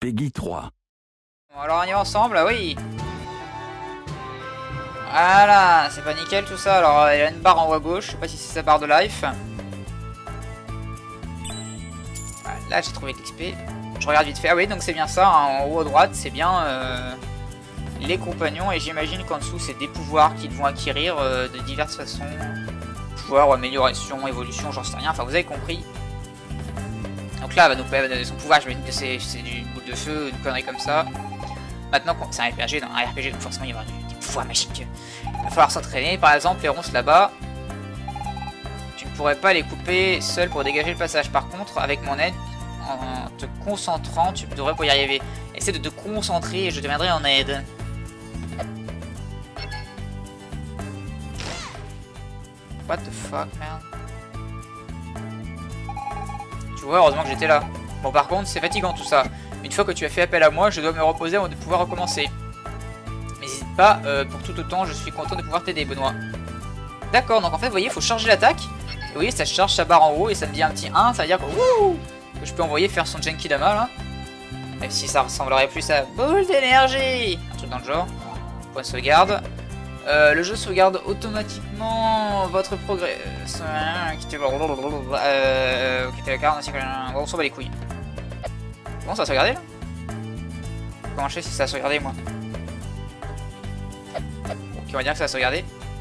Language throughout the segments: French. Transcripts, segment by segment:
Peggy 3. Bon, alors on y va ensemble, oui. Voilà, c'est pas nickel tout ça. Alors il y a une barre en haut à gauche, je sais pas si c'est sa barre de life. Voilà, là j'ai trouvé de l'XP. Je regarde vite fait, ah oui donc c'est bien ça, hein. En haut à droite c'est bien les compagnons. Et j'imagine qu'en dessous c'est des pouvoirs qu'ils vont acquérir de diverses façons. Pouvoir, amélioration, évolution, j'en sais rien, enfin vous avez compris. Donc là, elle va nous donner son pouvoir, j'imagine que c'est du boule de feu, une connerie comme ça. Maintenant, c'est un RPG, dans un RPG, donc forcément il va y avoir des pouvoirs magiques. Il va falloir s'entraîner, par exemple, les ronces là-bas. Tu ne pourrais pas les couper seul pour dégager le passage. Par contre, avec mon aide, en te concentrant, tu devrais pouvoir y arriver. Essaie de te concentrer et je te viendrai en aide. What the fuck, man? Tu vois, heureusement que j'étais là. Bon, par contre, c'est fatigant tout ça. Une fois que tu as fait appel à moi, je dois me reposer avant de pouvoir recommencer. Mais n'hésite pas, pour tout autant, je suis content de pouvoir t'aider, Benoît. D'accord, donc en fait, vous voyez, il faut charger l'attaque. Et vous voyez, ça charge sa barre en haut et ça me dit un petit 1, ça veut dire que, que je peux envoyer faire son Genkidama, là. Même si ça ressemblerait plus à boule d'énergie. Un truc dans le genre. Point de sauvegarde. Le jeu sauvegarde automatiquement votre progrès. Quittez la carte ainsi que... on s'en bat les couilles. Comment ça va sauvegarder là? Comment je sais si ça a sauvegardé moi? Ok, on va dire que ça a sauvegardé.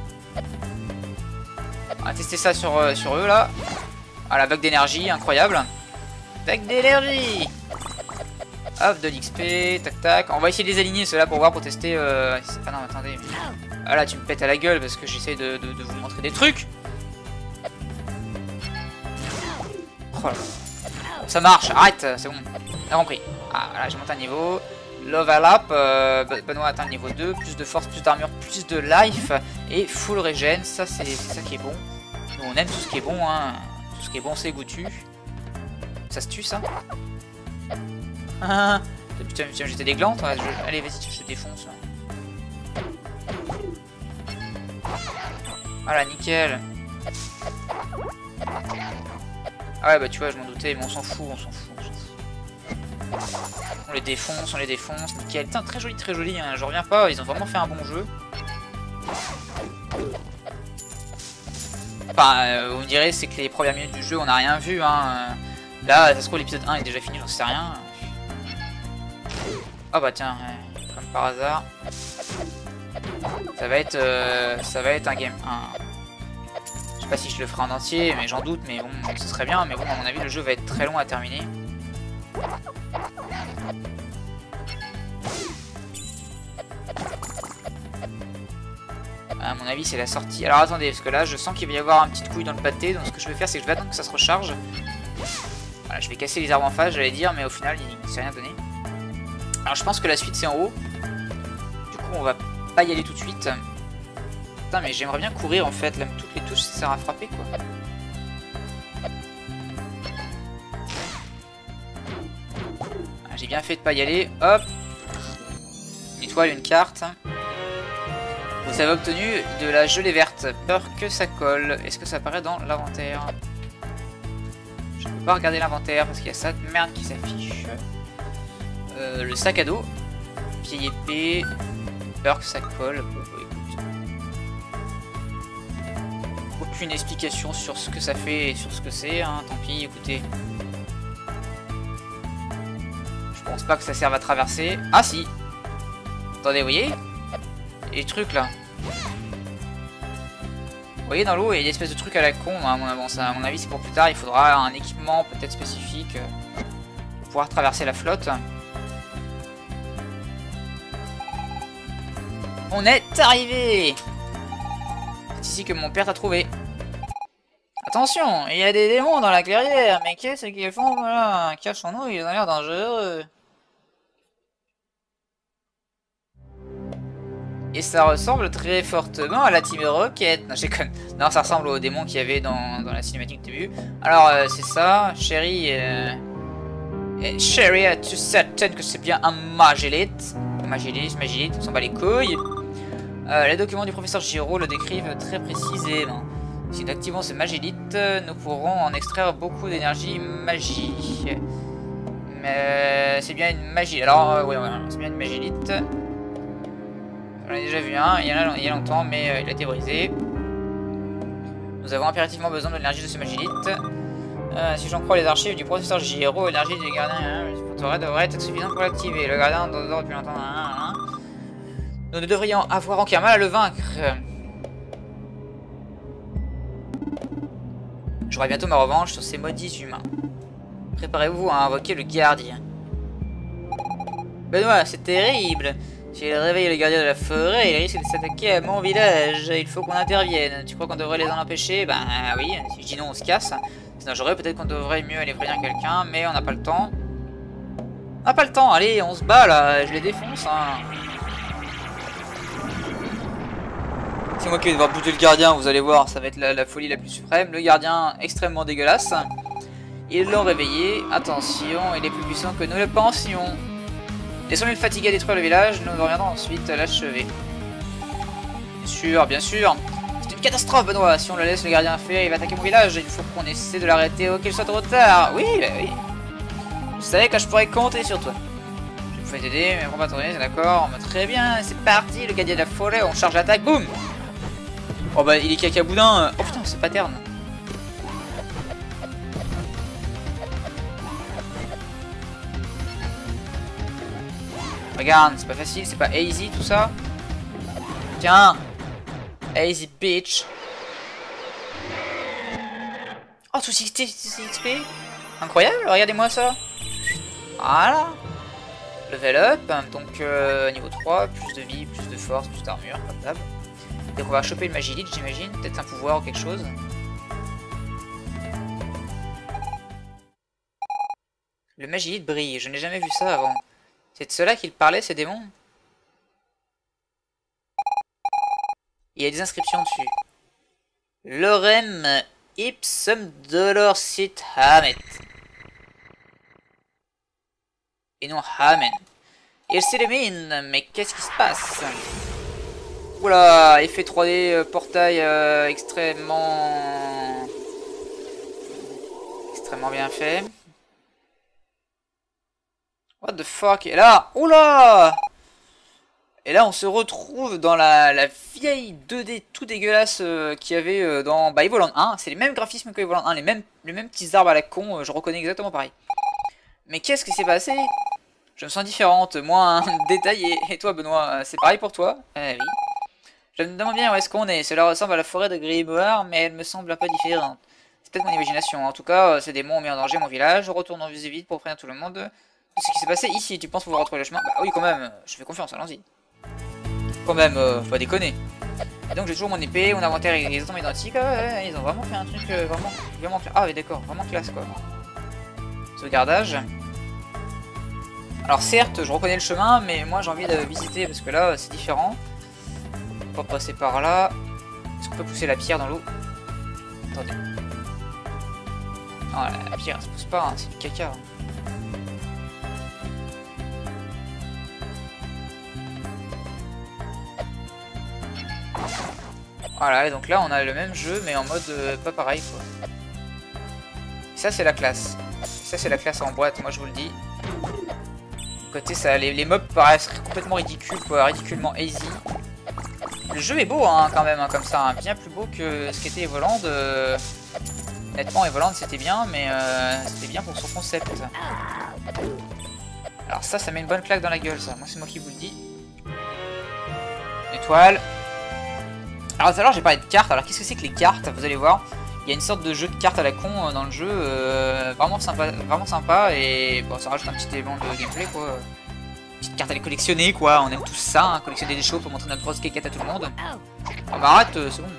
On va tester ça sur eux là. Ah la vague d'énergie, incroyable. Vague d'énergie. Hop, de l'XP, tac tac. On va essayer de les aligner ceux-là pour voir, pour tester. Ah non, attendez. Ah là, tu me pètes à la gueule parce que j'essaie de vous montrer des trucs. Oh là. Ça marche, arrête, c'est bon. T'as compris. Ah, voilà, j'ai monté un niveau. Level up. Benoît atteint le niveau 2. Plus de force, plus d'armure, plus de life. Et full regen. Ça, c'est ça qui est bon. Nous, on aime tout ce qui est bon, hein. Tout ce qui est bon, c'est goûtu. Ça se tue, ça? Ah, putain, j'étais des glands, toi. Allez, vas-y, je te défonce. Là. Voilà, nickel. Ah ouais, bah tu vois, je m'en doutais, mais on s'en fout, on s'en fout, on s'en fout. On les défonce, nickel. Putain, très joli, hein. Je reviens pas, ils ont vraiment fait un bon jeu. Enfin, vous me direz, c'est que les premières minutes du jeu, on n'a rien vu, hein. Là, ça se trouve, l'épisode 1 est déjà fini, j'en sais rien. Oh bah tiens, comme par hasard. Ça va être un game. Je sais pas si je le ferai en entier, mais j'en doute, mais bon, ce serait bien. Mais bon, à mon avis, le jeu va être très long à terminer. À mon avis, c'est la sortie. Alors attendez, parce que là, je sens qu'il va y avoir un petit couille dans le pâté. Donc ce que je vais faire, c'est que je vais attendre que ça se recharge. Voilà, je vais casser les arbres en face, j'allais dire, mais au final, il s'est rien donné. Alors je pense que la suite, c'est en haut. Du coup, on va pas y aller tout de suite. Putain, mais j'aimerais bien courir en fait. Là, toutes les touches, ça sert à frapper quoi. Ah, j'ai bien fait de pas y aller. Hop. Une étoile, une carte. Vous avez obtenu de la gelée verte. Peur que ça colle. Est-ce que ça apparaît dans l'inventaire? Je peux pas regarder l'inventaire parce qu'il y a ça de merde qui s'affiche. Le sac à dos. Vieille épée. Peur que ça colle. Bon, bah, écoute. Aucune explication sur ce que ça fait et sur ce que c'est. Hein. Tant pis, écoutez. Je pense pas que ça serve à traverser. Ah si. Attendez, vous voyez? Et les trucs là. Vous voyez dans l'eau, il y a une espèce de truc à la con. Hein, à mon avis, c'est pour plus tard. Il faudra un équipement peut-être spécifique pour pouvoir traverser la flotte. On est arrivé. C'est ici que mon père t'a trouvé. Attention, il y a des démons dans la clairière. Mais qu'est-ce qu'ils font là? Cachons-nous, ils ont l'air dangereux. Et ça ressemble très fortement à la Team Rocket. Non, j'ai con... non, ça ressemble aux démons qu'il y avait dans la cinématique du début. Alors, c'est ça. Chérie, Chérie, es-tu certaine que c'est bien un Magélite? Magélite, on s'en bat les couilles. Les documents du professeur Giraud le décrivent très précisément. Si nous activons ce Magélite, nous pourrons en extraire beaucoup d'énergie magie. Mais c'est bien une magie. Alors, ouais, c'est bien une magélite. J'en ai déjà vu un, il y a longtemps, mais il a été brisé. Nous avons impérativement besoin de l'énergie de ce magélite. Si j'en crois les archives du professeur Giro, l'énergie du gardien devrait être suffisante pour l'activer. Le gardien dort depuis longtemps. Nous ne devrions avoir aucun mal à le vaincre. J'aurai bientôt ma revanche sur ces maudits humains. Préparez-vous à invoquer le gardien. Benoît, c'est terrible. Si il réveille le gardien de la forêt, il risque de s'attaquer à mon village. Il faut qu'on intervienne. Tu crois qu'on devrait les en empêcher? Ben oui, si je dis non, on se casse. C'est dangereux, peut-être qu'on devrait mieux aller prévenir quelqu'un, mais on n'a pas le temps. On n'a pas le temps, allez, on se bat là, je les défonce. Hein. C'est moi qui vais devoir buter le gardien, vous allez voir, ça va être la folie la plus suprême. Le gardien extrêmement dégueulasse. Ils l'ont réveillé, attention, il est plus puissant que nous le pensions. Laissons-le le fatiguer à détruire le village, nous reviendrons ensuite l'achever. Bien sûr, bien sûr. C'est une catastrophe, Benoît. Si on le laisse le gardien faire, il va attaquer mon village. Il faut qu'on essaie de l'arrêter avant qu'il soit trop tard. Oui, bah oui. Je savais que je pourrais compter sur toi. Je vous fais t'aider, mais on va tourner, d'accord. Très bien, c'est parti, le gardien de la forêt, on charge l'attaque, boum. Oh bah, il est cacaboudin. Oh putain, c'est Pattern. Regarde, c'est pas facile, c'est pas easy tout ça. Tiens, easy bitch. Oh, tout 60 XP. Incroyable, regardez-moi ça. Voilà. Level up, donc niveau 3, plus de vie, plus de force, plus d'armure, comme d'hab. Donc on va choper une magélite, j'imagine, peut-être un pouvoir ou quelque chose. Le magélite brille, je n'ai jamais vu ça avant. C'est de cela qu'il parlait, ces démons? Il y a des inscriptions dessus. Lorem ipsum dolor sit hamet. Et non Amen. Il s'illumine, mais qu'est-ce qui se passe? Oula, effet 3D, portail extrêmement bien fait. What the fuck? Et là, oula! Et là, on se retrouve dans la vieille 2D tout dégueulasse qu'il y avait dans Evoland 1. C'est les mêmes graphismes que Evoland 1, les mêmes petits arbres à la con, je reconnais exactement pareil. Mais qu'est-ce qui s'est passé? Je me sens différente, moins détaillée. Et toi, Benoît, c'est pareil pour toi? Oui. Je me demande bien où est-ce qu'on est. Cela ressemble à la forêt de Grimoire, mais elle me semble un peu différente. C'est peut-être mon imagination. En tout cas, ces démons ont mis en danger mon village. Retournons vite pour prévenir tout le monde de ce qui s'est passé ici. Tu penses pouvoir retrouver le chemin? Bah oui, quand même. Je fais confiance, allons-y. Quand même, faut pas déconner. Et donc j'ai toujours mon épée, mon inventaire est exactement identique. Ils ont vraiment fait un truc vraiment classe. Ah oui, d'accord, vraiment classe quoi. Sauvegardage. Alors certes, je reconnais le chemin, mais moi j'ai envie de visiter parce que là c'est différent. On va passer par là. Est-ce qu'on peut pousser la pierre dans l'eau? Attendez. Non, la pierre elle se pousse pas, hein, c'est du caca. Hein. Voilà, et donc là on a le même jeu mais en mode pas pareil quoi. Ça c'est la classe. Ça c'est la classe en boîte, moi je vous le dis. Côté ça, les mobs paraissent complètement ridicules quoi, ridiculement easy. Le jeu est beau hein, quand même, hein, comme ça, hein, bien plus beau que ce qu'était Evoland. Honnêtement Evoland c'était bien, mais c'était bien pour son concept. Alors ça met une bonne claque dans la gueule ça, moi c'est moi qui vous le dis. Étoile. Alors tout à l'heure j'ai parlé de cartes, alors qu'est-ce que c'est que les cartes? Vous allez voir, il y a une sorte de jeu de cartes à la con dans le jeu, vraiment sympa et bon ça rajoute un petit élément de gameplay quoi. Une petite carte à les collectionner quoi, on aime tous ça, hein, collectionner des choses pour montrer notre grosse kékette à tout le monde. On m'arrête, c'est bon.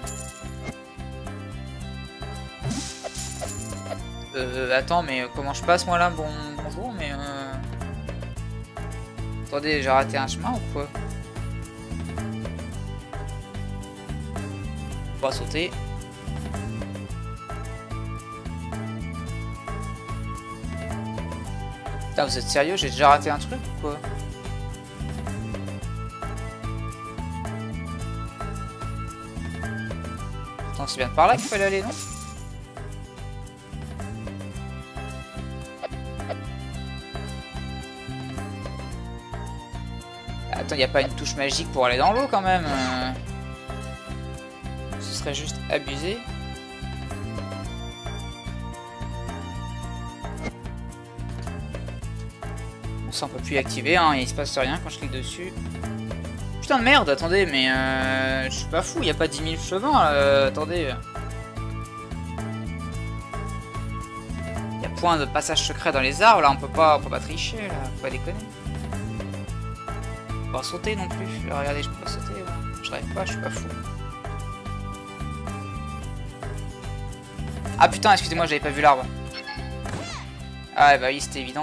Attends mais comment je passe moi là? Bonjour mais attendez, j'ai raté un chemin ou quoi? On va sauter. Putain, vous êtes sérieux? J'ai déjà raté un truc ou quoi? Attends, c'est bien par là qu'il fallait aller, non? Attends, il n'y a pas une touche magique pour aller dans l'eau quand même. Ce serait juste abusé. Bon, ça on peut plus l'activer, hein, il se passe rien quand je clique dessus. Putain de merde, attendez, mais je suis pas fou, il n'y a pas 10 000 chemins, attendez. Il y a point de passage secret dans les arbres, là, on peut pas tricher, là, faut pas déconner. Je peux pas sauter non plus, là, regardez, je peux pas sauter, là. Je rêve pas, je suis pas fou. Ah putain, excusez-moi, j'avais pas vu l'arbre. Ah bah oui, c'était évident.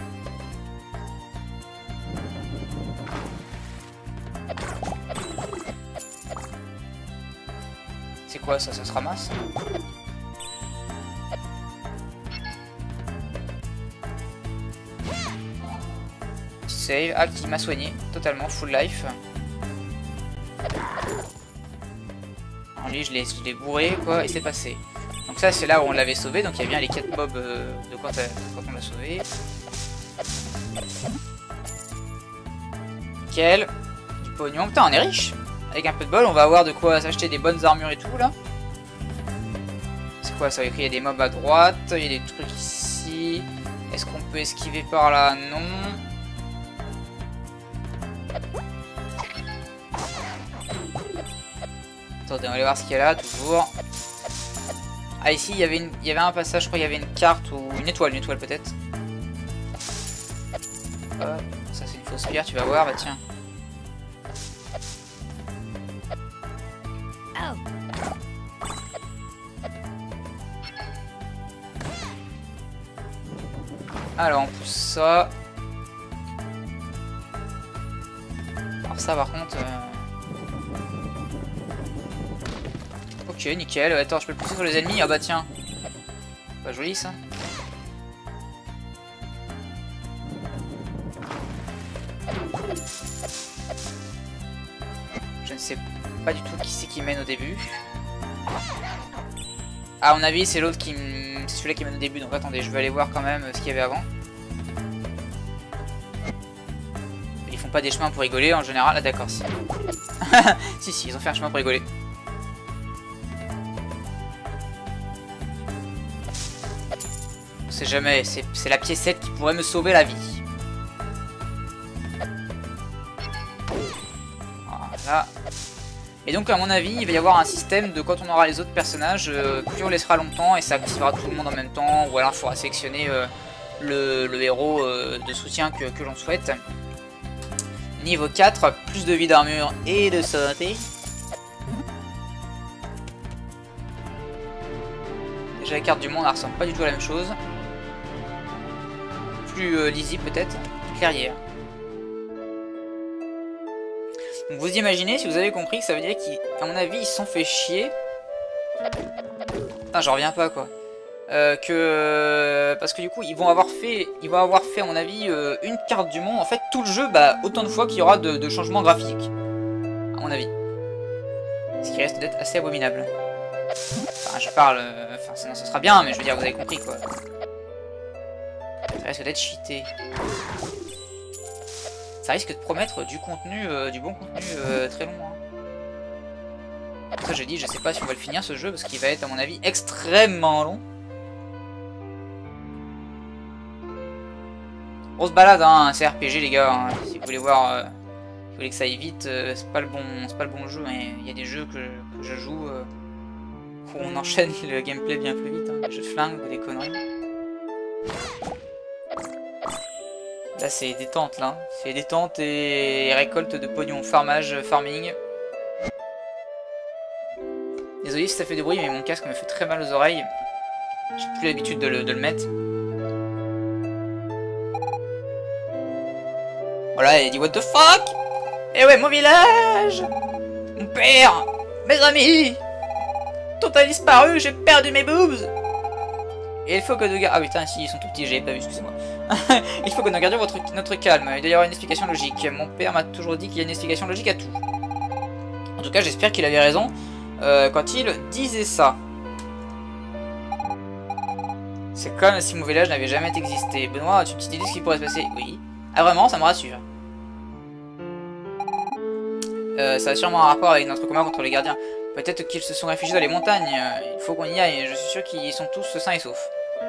C'est quoi ça? Ça se ramasse? Save. Ah, qui m'a soigné totalement, full life. Alors lui, je l'ai bourré, quoi, et c'est passé. Donc ça, c'est là où on l'avait sauvé, donc il y a bien les 4 mobs de quand on l'a sauvé. Nickel. Du pognon. Putain, on est riche. Avec un peu de bol, on va avoir de quoi s'acheter des bonnes armures et tout, là. C'est quoi ça? Il y a des mobs à droite, il y a des trucs ici. Est-ce qu'on peut esquiver par là? Non. Attendez, on va aller voir ce qu'il y a là, toujours. Ah, ici, il y avait un passage, je crois, il y avait une carte ou une étoile peut-être. Ça, c'est une fausse pierre, tu vas voir, bah tiens. Alors, on pousse ça. Alors ça, par contre... Ok, nickel. Attends, je peux le pousser sur les ennemis? Ah bah tiens. Pas joli, ça. Je ne sais pas du tout qui c'est qui mène au début. Ah, à mon avis, c'est l'autre qui... C'est celui-là qui mène au début, donc attendez, je vais aller voir quand même ce qu'il y avait avant. Ils font pas des chemins pour rigoler en général. Ah d'accord, si. si, ils ont fait un chemin pour rigoler. On sait jamais, c'est la piécette qui pourrait me sauver la vie. Voilà. Et donc à mon avis il va y avoir un système de quand on aura les autres personnages, plus on laissera longtemps et ça activera tout le monde en même temps, ou alors il faudra sélectionner le héros de soutien que l'on souhaite. Niveau 4, plus de vie d'armure et de santé. Déjà la carte du monde elle ressemble pas du tout à la même chose. Plus lisible peut-être, clairière. Donc vous imaginez, si vous avez compris, que ça veut dire qu'à mon avis, ils se sont fait chier. Ah, j'en reviens pas, quoi. Parce que du coup, ils vont avoir fait, à mon avis, une carte du monde. En fait, tout le jeu, bah, autant de fois qu'il y aura de changements graphiques. À mon avis. Ce qui reste d'être assez abominable. Enfin, je parle... Enfin, sinon, ça sera bien, mais je veux dire, vous avez compris, quoi. Ça risque d'être cheaté. Ça risque de promettre du contenu, du bon contenu très long. Hein. Ça j'ai dit, je sais pas si on va le finir ce jeu parce qu'il va être à mon avis extrêmement long. On se balade, hein, c'est RPG les gars. Hein. Si vous voulez voir, vous voulez que ça aille vite, c'est pas le bon jeu. Mais il y a des jeux que je joue où on enchaîne le gameplay bien plus vite. Hein. Des jeux de flingue ou des conneries. Là c'est détente là, c'est détente et récolte de pognon, farming. Désolé si ça fait du bruit mais mon casque me fait très mal aux oreilles. J'ai plus l'habitude de le mettre. Voilà, il dit what the fuck. Eh ouais, mon village, mon père, mes amis, tout a disparu, j'ai perdu mes boobs. Et il faut que nous gardions... Ah putain, si, ils sont tout petits, j'ai pas vu, excusez-moi. Il faut que nous gardions notre calme. Il doit y avoir une explication logique. Mon père m'a toujours dit qu'il y a une explication logique à tout. En tout cas, j'espère qu'il avait raison quand il disait ça. C'est comme si mon village n'avait jamais existé. Benoît, as-tu une petite idée de ce qui pourrait se passer? Oui. Ah vraiment, ça me rassure. Ça a sûrement un rapport avec notre combat contre les gardiens. Peut-être qu'ils se sont réfugiés dans les montagnes. Il faut qu'on y aille. Je suis sûr qu'ils sont tous sains et saufs.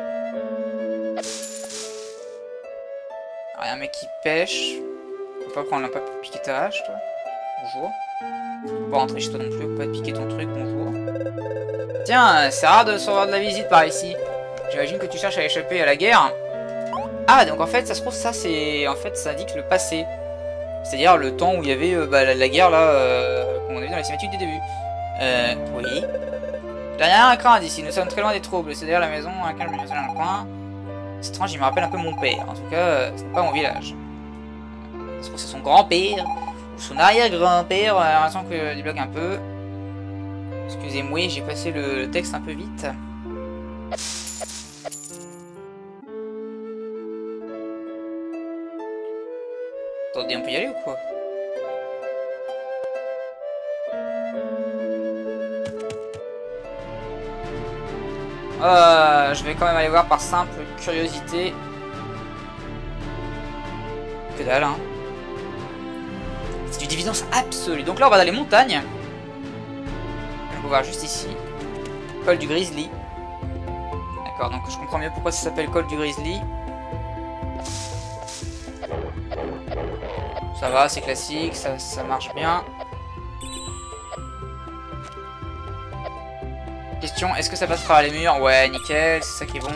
Alors, y a un mec qui pêche. Faut pas prendre un peu pour piquer ta hache, toi. Bonjour. Faut pas rentrer chez toi non plus. Faut pas te piquer ton truc. Bonjour. Tiens, c'est rare de se recevoir de la visite par ici. J'imagine que tu cherches à échapper à la guerre. Ah, donc en fait, ça se trouve, ça c'est... En fait, ça indique le passé. C'est-à-dire le temps où il y avait la guerre, là, qu'on a vu dans les cinématiques du début. Oui. Il n'y a rien à craindre ici, nous sommes très loin des troubles. C'est d'ailleurs la maison à laquelle je me suis dans le coin. C'est étrange, il me rappelle un peu mon père. En tout cas, ce n'est pas mon village. Ça se trouve, c'est son grand-père, ou son arrière-grand-père. Attends que je débloque un peu. Excusez-moi, j'ai passé le texte un peu vite. Attendez, on peut y aller ou quoi? Je vais quand même aller voir par simple curiosité. Que dalle, hein. C'est une évidence absolue. Donc là, on va dans les montagnes. On va voir juste ici. Col du Grizzly. D'accord, donc je comprends mieux pourquoi ça s'appelle Col du Grizzly. Ça va, c'est classique, ça marche bien. Question, est-ce que ça passe par les murs? Ouais, nickel, c'est ça qui est bon.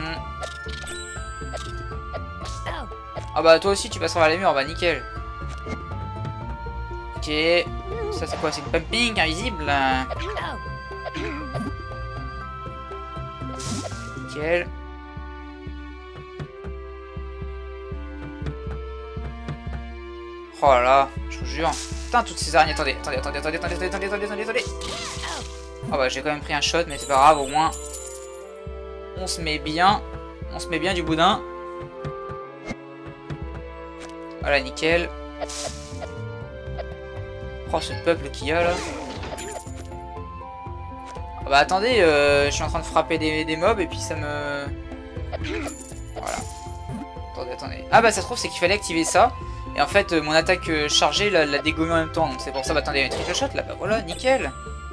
Ah bah toi aussi tu passes par les murs, bah nickel. Ok, ça c'est quoi? C'est une pumping invisible. Nickel. Oh là là, je vous jure. Putain, toutes ces araignées. Attendez. Ah bah j'ai quand même pris un shot, mais c'est pas grave, au moins. On se met bien. On se met bien du boudin. Voilà, nickel. Oh, ce peuple qu'il y a là. Ah bah attendez, je suis en train de frapper des mobs et puis ça me... Voilà. Attendez. Ah bah ça se trouve c'est qu'il fallait activer ça. Et en fait mon attaque chargée l'a dégommé en même temps. Donc c'est pour ça, bah attendez, un triple shot là, bah voilà, nickel.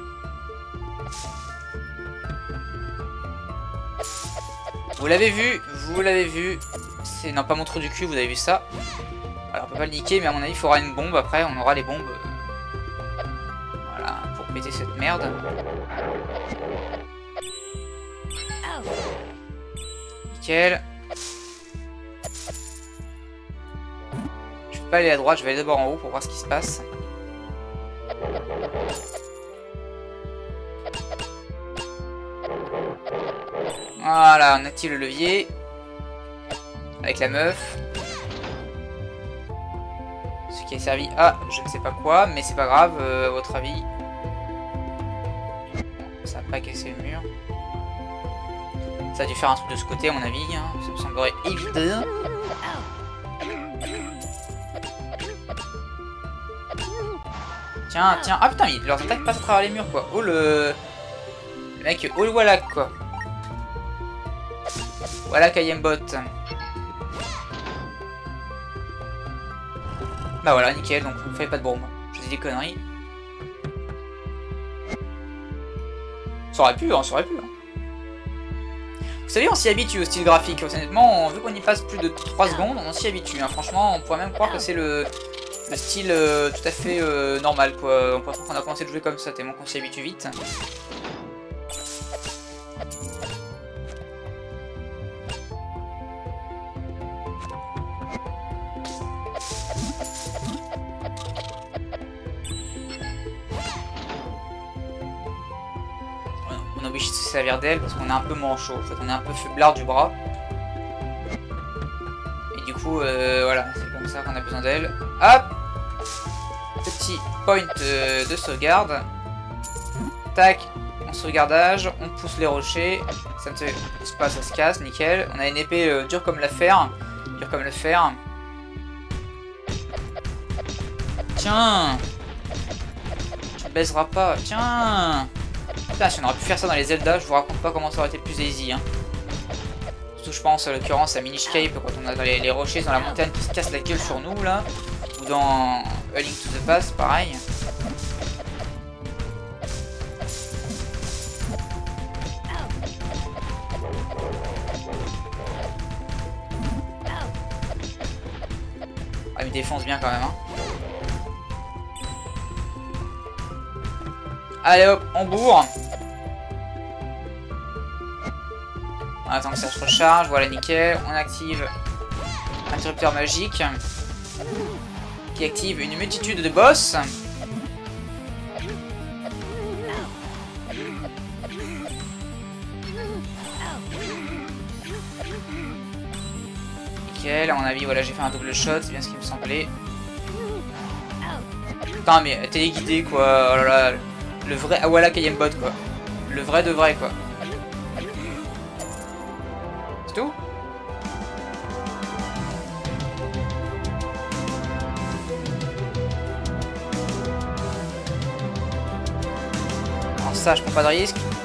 Vous l'avez vu. C'est non pas mon trou du cul, vous avez vu ça. Alors on peut pas le niquer, mais à mon avis il faudra une bombe après, on aura les bombes. Voilà, pour péter cette merde. Nickel. Je peux pas aller à droite, je vais aller d'abord en haut pour voir ce qui se passe. Voilà, on active le levier. Avec la meuf. Ce qui a servi à je ne sais pas quoi, mais c'est pas grave, à votre avis. Ça n'a pas cassé le mur. Ça a dû faire un truc de ce côté à mon avis, hein. Ça me semblerait évident. Tiens, ah putain, leurs attaques passent à travers les murs quoi. Oh le mec, oh le Wallach quoi. Wallach Ayembot. Bah voilà, nickel, donc on fait pas de bombe. Je dis des conneries. Ça aurait pu, hein, ça aurait pu. Hein. Vous savez, on s'y habitue au style graphique. Honnêtement, vu qu'on y passe plus de 3 secondes, on s'y habitue. Hein. Franchement, on pourrait même croire que c'est le style tout à fait normal, quoi. On pourrait croire qu'on a commencé de jouer comme ça, tellement qu'on s'y habitue vite. On est obligé de se servir d'elle parce qu'on est un peu manchot. En fait, on est un peu faiblard du bras. Et du coup, voilà, c'est comme ça qu'on a besoin d'elle. Hop! Petit point de sauvegarde. Tac, on sauvegardage, on pousse les rochers. Ça ne se pousse pas, ça se casse, nickel. On a une épée dure comme la fer. Dure comme le fer. Tiens! Tu baiseras pas, tiens! Putain, si on aurait pu faire ça dans les Zelda, je vous raconte pas comment ça aurait été plus easy. Hein. Surtout, je pense, à l'occurrence, à Minish Cape, quand on a les rochers dans la montagne qui se cassent la gueule sur nous, là. Ou dans A Link to the Past, pareil. Ah, il me défonce bien quand même. Hein. Allez hop, on bourre. On attend que ça se recharge. Voilà, nickel. On active interrupteur magique qui active une multitude de boss. Nickel, à mon avis, voilà, j'ai fait un double shot, c'est bien ce qui me semblait. Putain, mais téléguidé quoi, oh là là, le vrai Awala Kayembot quoi. Le vrai de vrai quoi. C'est tout? Alors ça, je prends pas de risque.